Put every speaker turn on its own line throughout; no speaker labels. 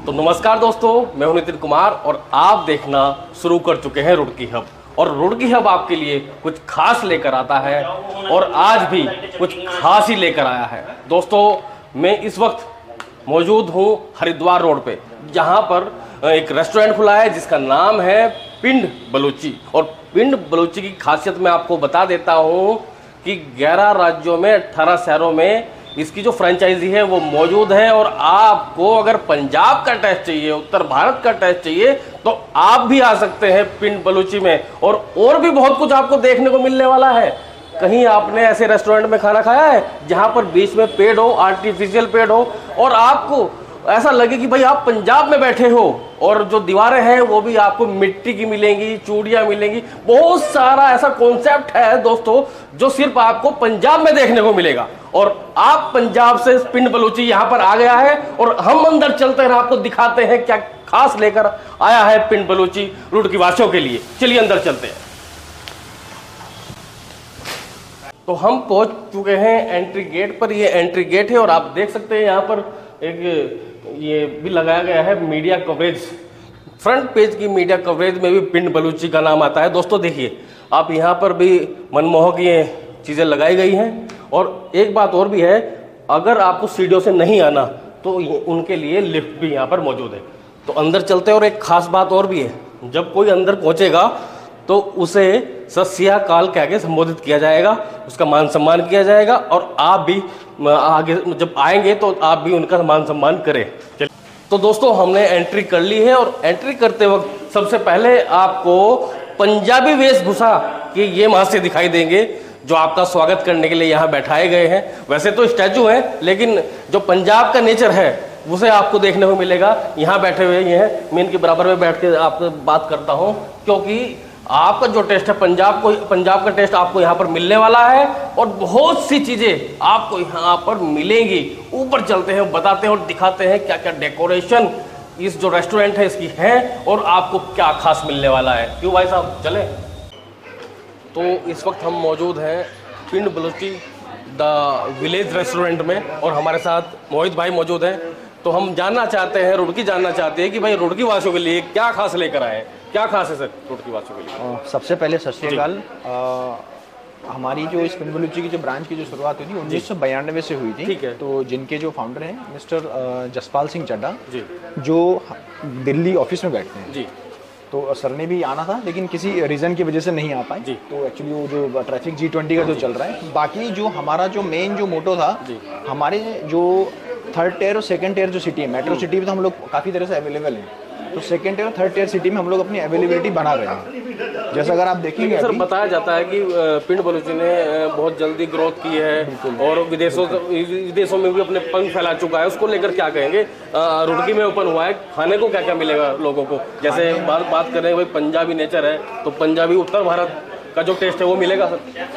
तो नमस्कार दोस्तों, मैं हूं नितिन कुमार और आप देखना शुरू कर चुके हैं रुड़की हब। और रुड़की हब आपके लिए कुछ खास लेकर आता है और आज भी कुछ खास ही लेकर आया है। दोस्तों, मैं इस वक्त मौजूद हूं हरिद्वार रोड पे, जहां पर एक रेस्टोरेंट खुला है जिसका नाम है पिंड बलूची। और पिंड बलूची की खासियत मैं आपको बता देता हूं कि 11 राज्यों में 18 शहरों में इसकी जो फ्रेंचाइजी है वो मौजूद है। और आपको अगर पंजाब का टेस्ट चाहिए, उत्तर भारत का टेस्ट चाहिए, तो आप भी आ सकते हैं पिंड बलूची में। और भी बहुत कुछ आपको देखने को मिलने वाला है। कहीं आपने ऐसे रेस्टोरेंट में खाना खाया है जहां पर बीच में पेड़ हो, आर्टिफिशियल पेड़ हो, और आपको ऐसा लगे कि भाई आप पंजाब में बैठे हो, और जो दीवारें हैं वो भी आपको मिट्टी की मिलेंगी, चूड़ियां मिलेंगी। बहुत सारा ऐसा कॉन्सेप्ट है दोस्तों जो सिर्फ आपको पंजाब में देखने को मिलेगा। और आप पंजाब से पिंड बलूची यहां पर आ गया है और हम अंदर चलते हैं, आपको दिखाते हैं क्या खास लेकर आया है पिंड बलूची रुड़की वासियों के लिए। चलिए अंदर चलते हैं। तो हम पहुंच चुके हैं एंट्री गेट पर। ये एंट्री गेट है और आप देख सकते हैं यहाँ पर एक ये भी लगाया गया है मीडिया कवरेज। फ्रंट पेज की मीडिया कवरेज में भी पिंड बलूची का नाम आता है। दोस्तों देखिए, आप यहाँ पर भी मनमोहक ये चीज़ें लगाई गई हैं। और एक बात और भी है, अगर आपको सीढ़ियों से नहीं आना तो उनके लिए लिफ्ट भी यहाँ पर मौजूद है। तो अंदर चलते हैं। और एक खास बात और भी है, जब कोई अंदर पहुँचेगा तो उसे सत श्री अकाल कह के संबोधित किया जाएगा, उसका मान सम्मान किया जाएगा। और आप भी आगे जब आएंगे तो आप भी उनका मान सम्मान करें। तो दोस्तों, हमने एंट्री कर ली है और एंट्री करते वक्त सबसे पहले आपको पंजाबी वेशभूषा के ये महाशय दिखाई देंगे जो आपका स्वागत करने के लिए यहाँ बैठाए गए हैं। वैसे तो स्टैचू है, लेकिन जो पंजाब का नेचर है उसे आपको देखने को मिलेगा। यहाँ बैठे हुए ये हैं, मैं इनके बराबर में बैठ के आपसे बात करता हूँ, क्योंकि आपका जो टेस्ट है पंजाब का टेस्ट आपको यहाँ पर मिलने वाला है। और बहुत सी चीज़ें आपको यहाँ पर मिलेंगी। ऊपर चलते हैं, बताते हैं और दिखाते हैं क्या क्या डेकोरेशन इस जो रेस्टोरेंट है इसकी है और आपको क्या खास मिलने वाला है। क्यों भाई साहब, चले? तो इस वक्त हम मौजूद हैं पिंड बलूची द विलेज रेस्टोरेंट में और हमारे साथ मोहित भाई मौजूद हैं। तो हम जानना चाहते हैं, रुड़की जानना चाहते हैं कि भाई रुड़की वासियों के लिए क्या खास लेकर आए हैं। क्या खास है सर रुड़की वासियों के लिए?
सबसे पहले सत श्री अकाल। हमारी जो इस पिंड बलूची की जो ब्रांच की जो शुरुआत हुई थी 1992 से हुई थी।
ठीक है।
तो जिनके जो फाउंडर हैं मिस्टर जसपाल सिंह चड्ढा
जी,
जो दिल्ली ऑफिस में बैठते हैं
जी।
तो सर ने भी आना था, लेकिन किसी रीज़न की वजह से नहीं आ पाए। तो एक्चुअली वो जो ट्रैफिक G20 का जो चल रहा है, बाकी जो हमारा जो मेन जो मोटो था, हमारे जो थर्ड टियर और सेकंड टियर जो सिटी है, मेट्रो सिटी में तो हम लोग काफ़ी तरह से अवेलेबल हैं। तो सेकंड टियर और थर्ड टियर सिटी में हम लोग अपनी अवेलेबिलिटी बना रहे हैं। जैसे अगर आप देखेंगे
सर, बताया जाता है कि पिंड बलूची ने बहुत जल्दी ग्रोथ की है और विदेशों में भी अपने पंख फैला चुका है। उसको लेकर क्या कहेंगे? रुड़की में ओपन हुआ है, खाने को क्या क्या मिलेगा लोगों को? जैसे बात करें भाई पंजाबी नेचर है, तो पंजाबी उत्तर भारत का जो टेस्ट है वो मिलेगा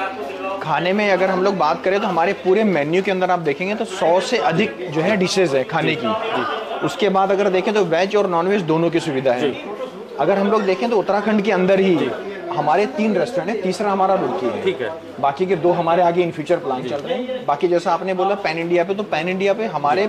सर?
खाने में अगर हम लोग बात करें तो हमारे पूरे मेन्यू के अंदर आप देखेंगे तो 100 से अधिक जो है डिशेज है खाने की। उसके बाद अगर देखें तो वेज और नॉन वेज दोनों की सुविधा है। अगर हम लोग देखें तो उत्तराखंड के अंदर ही हमारे 3 रेस्टोरेंट है, तीसरा हमारा रुड़की है।
ठीक है।
बाकी के 2 हमारे आगे इन फ्यूचर प्लान चल रहे हैं। बाकी जैसा आपने बोला पैन इंडिया पे, तो पैन इंडिया पे हमारे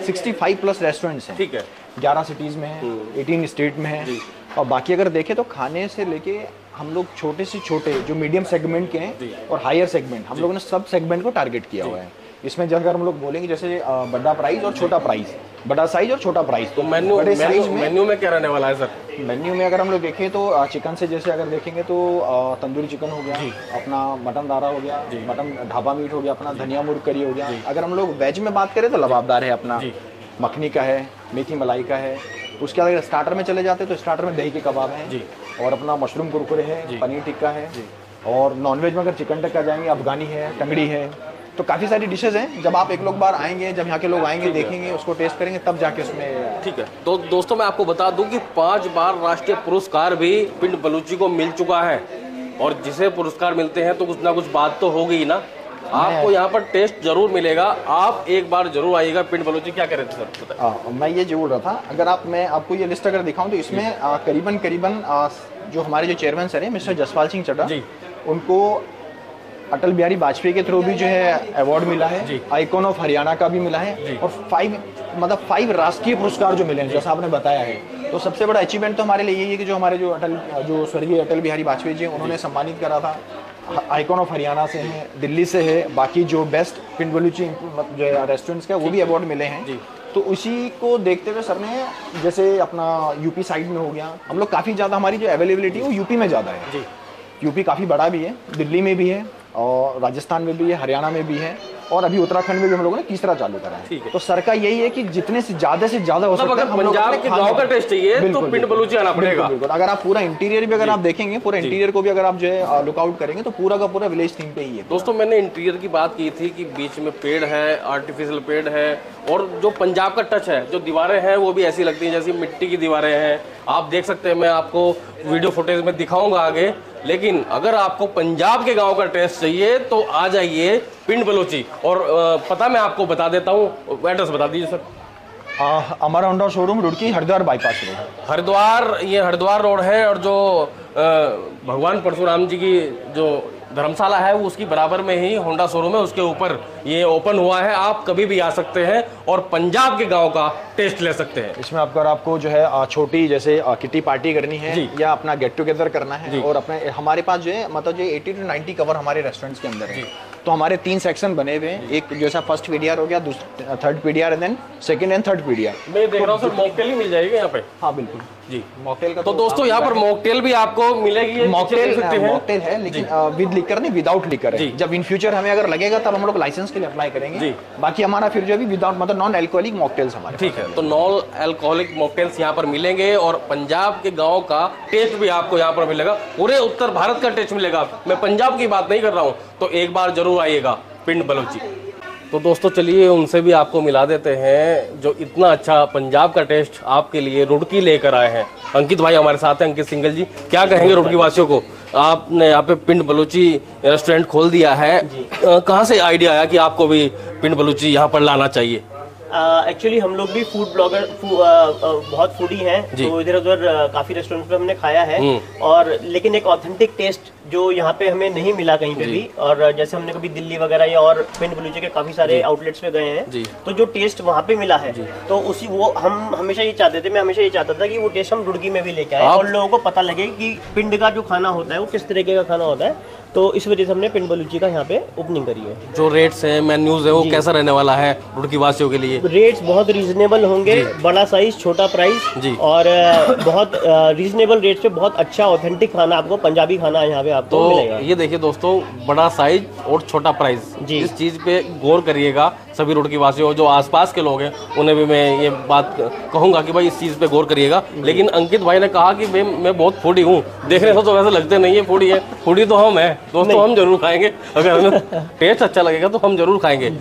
65 प्लस रेस्टोरेंट्स हैं।
ठीक है।
11 सिटीज में है, 18 स्टेट में है। और बाकी अगर देखें तो खाने से लेके हम लोग छोटे से छोटे जो मीडियम सेगमेंट के हैं और हायर सेगमेंट, हम लोगों ने सब सेगमेंट को टारगेट किया हुआ है। इसमें जब अगर हम लोग बोलेंगे जैसे बड़ा प्राइस और छोटा प्राइस, बड़ा साइज और छोटा प्राइस,
तो मेन्यू में क्या रहने वाला है सर?
मेन्यू में अगर हम लोग देखें तो चिकन से जैसे अगर देखेंगे तो तंदूरी चिकन हो गया, अपना मटन दारा हो गया, मटन ढाबा मीट हो गया, अपना धनिया मुर्ग करी हो गया। अगर हम लोग वेज में बात करें तो लबाबदार है, अपना मखनी का है, मेथी मलाई का है। उसके बाद अगर स्टार्टर में चले जाते हैं तो स्टार्टर में दही के कबाब हैं और अपना मशरूम कुरकुरे है, पनीर टिक्का है। और नॉनवेज में अगर चिकन टिक्का जाएंगे, अफगानी है, टंगड़ी है। तो काफ़ी सारी डिशेज हैं। जब आप एक लोग बार आएंगे, जब यहाँ के लोग आएंगे, देखेंगे, उसको टेस्ट करेंगे, तब जाके उसमें।
ठीक है। तो दोस्तों, मैं आपको बता दूं कि 5 बार राष्ट्रीय पुरस्कार भी पिंड बलूची को मिल चुका है। और जिसे पुरस्कार मिलते हैं तो कुछ ना कुछ बात तो होगी ना। आपको यहाँ पर टेस्ट जरूर मिलेगा। आप एक बार जरूर आइएगा पिंड बलूची। क्या कह रहे थे सर?
मैं ये बोल रहा था, अगर मैं आपको ये लिस्ट अगर दिखाऊं तो इसमें करीबन जो हमारे जो चेयरमैन सर हैं मिस्टर जसपाल सिंह चड्ढा, उनको अटल बिहारी वाजपेयी के थ्रू भी जो है अवार्ड मिला है, आइकॉन ऑफ हरियाणा का भी मिला है, और 5 राष्ट्रीय पुरस्कार जो मिले हैं जैसा आपने बताया है। तो सबसे बड़ा अचीवमेंट तो हमारे लिए यही है कि जो हमारे जो स्वर्गीय अटल बिहारी वाजपेयी जी उन्होंने सम्मानित करा था। आइकॉन ऑफ हरियाणा से है, दिल्ली से है, बाकी जो बेस्ट पिंड बलूची जो रेस्टोरेंट्स का वो भी अवार्ड मिले हैं। तो उसी को देखते हुए सर ने जैसे अपना यूपी साइड में हो गया, हम लोग काफ़ी ज़्यादा हमारी जो अवेलेबिलिटी है वो यूपी में ज़्यादा है। यूपी काफ़ी बड़ा भी है, दिल्ली में भी है और राजस्थान में भी है, हरियाणा में भी है, और अभी उत्तराखंड में भी हम लोगों ने तीसरा चालू करा है। तो सर का यही है कि जितने से ज्यादा हो सकता है।
अगर पंजाब के गांव का टेस्ट चाहिए तो पिंड बलूची आना पड़ेगा।
अगर आप पूरा इंटीरियर भी अगर आप देखेंगे, पूरा इंटीरियर को भी अगर आप जो है लुकआउट करेंगे तो पूरा का पूरा विलेज थीम पे ही है।
दोस्तों मैंने इंटीरियर की बात की थी कि बीच में पेड़ है, आर्टिफिशियल पेड़ है, और जो पंजाब का टच है, जो दीवारें हैं वो भी ऐसी लगती हैं जैसी मिट्टी की दीवारें हैं। आप देख सकते हैं, मैं आपको वीडियो फुटेज में दिखाऊंगा आगे। लेकिन अगर आपको पंजाब के गांव का टेस्ट चाहिए तो आ जाइए पिंड बलूची। और पता मैं आपको बता देता हूँ, एड्रेस बता दीजिए सर।
हमारा Honda showroom Roorkee Haridwar bypass road,
Haridwar, ये हरिद्वार रोड है, और जो भगवान परशुराम जी की जो धर्मशाला है वो उसकी बराबर में ही होंडा शोरूम है, उसके ऊपर ये ओपन हुआ है। आप कभी भी आ सकते हैं और पंजाब के गांव का टेस्ट ले सकते हैं।
इसमें आपको जो है छोटी जैसे किटी पार्टी करनी है या अपना गेट टुगेदर करना है, और अपने हमारे पास जो है मतलब जो 80 to 90 कवर हमारे रेस्टोरेंट्स के अंदर है। तो हमारे 3 सेक्शन बने हुए हैं, एक जैसा फर्स्ट पीडीआर हो गया, third PDR, then second and third PDR.
मैं देख रहा हूँ सर मॉकटेल ही मिल जाएगी यहाँ पे।
हाँ बिल्कुल जी, मॉकटेल का
तो दोस्तों यहाँ पर मॉकटेल भी आपको मिलेगी।
मॉकटेल है लेकिन विद लिकर नहीं, विदाउट लिकर है। जब इन फ्यूचर हमें अगर लगेगा तब हम लोग लाइसेंस के लिए अप्लाई करेंगे। बाकी हमारा फिर जो भी विदाउट मतलब नॉन अल्कोहलिक मॉकटेल्स हमारे।
ठीक है, तो नॉन अल्कोहलिक मॉकटेल्स यहाँ पर मिलेंगे, और पंजाब के गाँव का टेस्ट भी आपको यहाँ पर मिलेगा, पूरे उत्तर भारत का टेस्ट मिलेगा। मैं पंजाब की बात नहीं कर रहा हूँ। तो एक बार जरूर आइएगा पिंड बलूची। तो दोस्तों चलिए उनसे भी आपको मिला देते हैं जो इतना अच्छा पंजाब का टेस्ट आपके लिए रुड़की लेकर आए हैं। अंकित भाई हमारे साथ हैं, अंकित सिंगल जी। क्या कहेंगे रुड़की वासियों को? आपने यहाँ पे पिंड बलूची रेस्टोरेंट खोल दिया है, कहाँ से आइडिया आया कि आपको भी पिंड बलूची यहाँ पर लाना चाहिए?
एक्चुअली हम लोग भी फूड ब्लॉगर बहुत फूडी हैं, तो इधर उधर काफी रेस्टोरेंट्स पे हमने खाया है, और लेकिन एक ऑथेंटिक टेस्ट जो यहाँ पे हमें नहीं मिला कहीं पे भी। और जैसे हमने कभी दिल्ली वगैरह या और पिंड बलूची के काफी सारे आउटलेट्स पे गए हैं, तो जो टेस्ट वहाँ पे मिला है तो उसी वो हम हमेशा ये चाहते थे, मैं हमेशा ये चाहता था कि वो टेस्ट हम रुड़की में भी लेके आए और लोगों को पता लगे कि पिंड का जो खाना होता है वो किस तरीके का खाना होता है। तो इस वजह से हमने पिंड बलूची का यहाँ पे ओपनिंग करी है।
जो रेट्स है, मेन्यूज है, वो कैसा रहने वाला है रुड़की वासियों के लिए?
रेट्स बहुत रीजनेबल होंगे, बड़ा साइज छोटा प्राइस, और बहुत रीजनेबल रेट्स पे बहुत अच्छा ऑथेंटिक खाना आपको, पंजाबी खाना यहाँ पे आपको मिलेगा।
ये देखिए दोस्तों, बड़ा साइज और छोटा प्राइस, इस चीज पे गौर करिएगा सभी रुड़की वासियों। जो आसपास के लोग हैं उन्हें भी मैं ये बात कहूंगा कि भाई इस चीज पे गौर करिएगा। लेकिन अंकित भाई ने कहा कि मैं बहुत फूडी हूँ, देखने से तो वैसे लगते नहीं है फूडी है। फूडी तो हम है दोस्तों, हम जरूर खाएंगे, अगर हमें टेस्ट अच्छा लगेगा तो हम जरूर खाएंगे।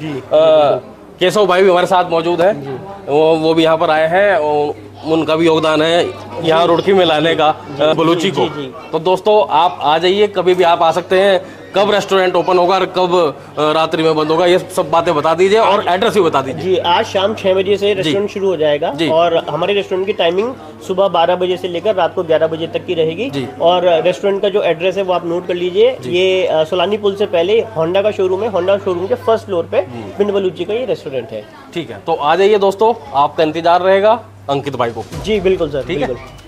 केशव भाई भी हमारे साथ मौजूद है, वो भी यहाँ पर आए हैं, उनका भी योगदान है यहाँ रुड़की में लाने का बलूची को। तो दोस्तों आप आ जाइए, कभी भी आप आ सकते हैं। कब रेस्टोरेंट ओपन होगा और कब रात्रि में बंद होगा, ये सब बातें बता दीजिए और एड्रेस भी बता दीजिए।
जी, आज शाम 6 बजे से रेस्टोरेंट शुरू हो जाएगा, और हमारे रेस्टोरेंट की टाइमिंग सुबह 12 बजे से लेकर रात को 11 बजे तक की रहेगी। और रेस्टोरेंट का जो एड्रेस है वो आप नोट कर लीजिए। ये सोलानी पुल से पहले होंडा का शोरूम है, होंडा शोरूम के फर्स्ट फ्लोर पे पिंड बलूची का ये रेस्टोरेंट है।
ठीक है, तो आ जाइए दोस्तों, आपका इंतजार रहेगा अंकित भाई को।
जी बिल्कुल सर,
ठीक है।